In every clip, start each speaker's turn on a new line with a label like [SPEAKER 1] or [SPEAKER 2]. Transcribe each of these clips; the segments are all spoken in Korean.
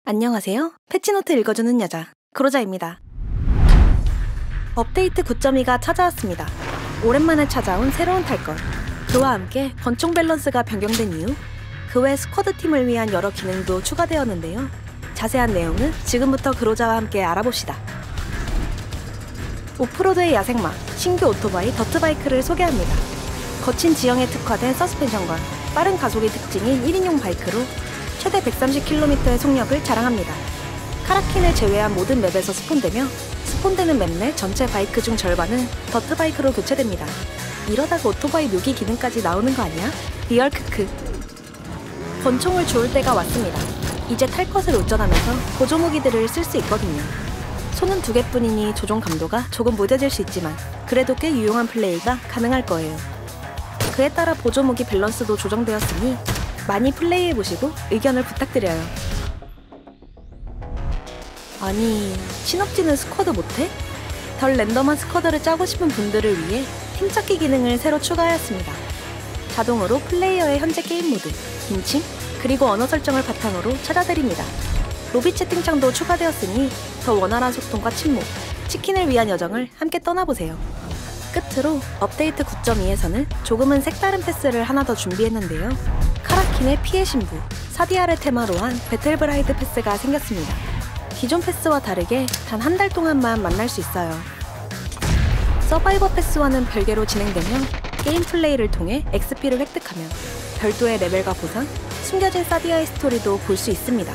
[SPEAKER 1] 안녕하세요. 패치노트 읽어주는 여자, 그로자입니다. 업데이트 9.2가 찾아왔습니다. 오랜만에 찾아온 새로운 탈것. 그와 함께 권총 밸런스가 변경된 이유, 그 외 스쿼드 팀을 위한 여러 기능도 추가되었는데요. 자세한 내용은 지금부터 그로자와 함께 알아봅시다. 오프로드의 야생마, 신규 오토바이 더트바이크를 소개합니다. 거친 지형에 특화된 서스펜션과 빠른 가속이 특징인 1인용 바이크로 최대 130km의 속력을 자랑합니다. 카라킨을 제외한 모든 맵에서 스폰되며 스폰되는 맵 내 전체 바이크 중 절반은 더트바이크로 교체됩니다. 이러다가 오토바이 묘기 기능까지 나오는 거 아니야? 리얼 크크. 권총을 주울 때가 왔습니다. 이제 탈 것을 운전하면서 보조 무기들을 쓸 수 있거든요. 손은 2개뿐이니 조종 감도가 조금 무뎌질 수 있지만 그래도 꽤 유용한 플레이가 가능할 거예요. 그에 따라 보조 무기 밸런스도 조정되었으니 많이 플레이해보시고 의견을 부탁드려요. 아니, 신업지는 스쿼드 못해? 덜 랜덤한 스쿼드를 짜고 싶은 분들을 위해 팀찾기 기능을 새로 추가하였습니다. 자동으로 플레이어의 현재 게임 모드, 빈칭, 그리고 언어 설정을 바탕으로 찾아드립니다. 로비 채팅창도 추가되었으니 더 원활한 소통과 침묵, 치킨을 위한 여정을 함께 떠나보세요. 끝으로 업데이트 9.2에서는 조금은 색다른 패스를 하나 더 준비했는데요. 카라킨의 피해 신부, 사디아를 테마로 한 배틀브라이드 패스가 생겼습니다. 기존 패스와 다르게 단 한 달 동안만 만날 수 있어요. 서바이버 패스와는 별개로 진행되며 게임 플레이를 통해 XP를 획득하며 별도의 레벨과 보상, 숨겨진 사디아의 스토리도 볼 수 있습니다.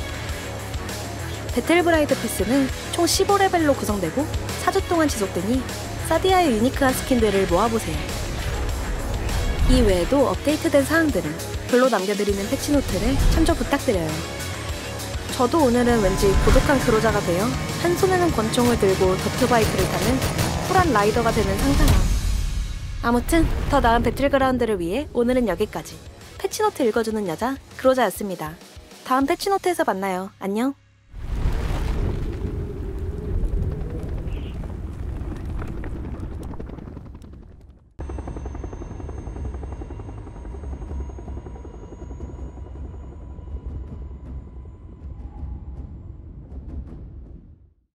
[SPEAKER 1] 배틀브라이드 패스는 총 15레벨로 구성되고 4주 동안 지속되니 사디아의 유니크한 스킨들을 모아보세요. 이 외에도 업데이트된 사항들은 글로 남겨드리는 패치노트를 참조 부탁드려요. 저도 오늘은 왠지 고독한 그로자가 되어 한 손에는 권총을 들고 더트바이크를 타는 쿨한 라이더가 되는 상상함. 아무튼 더 나은 배틀그라운드를 위해 오늘은 여기까지. 패치노트 읽어주는 여자, 그로자였습니다. 다음 패치노트에서 만나요. 안녕.